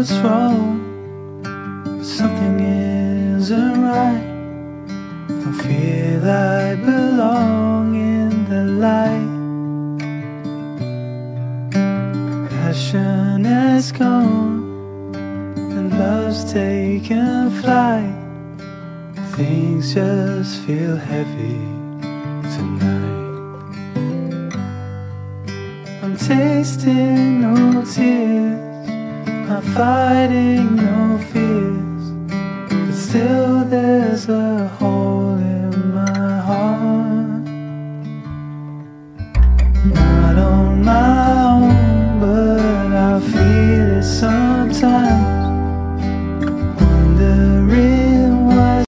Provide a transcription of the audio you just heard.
what's wrong, but something isn't right. Don't feel I belong in the light. Passion has gone and love's taken flight. Things just feel heavy tonight. I'm tasting no tears, I'm fighting no fears, but still there's a hole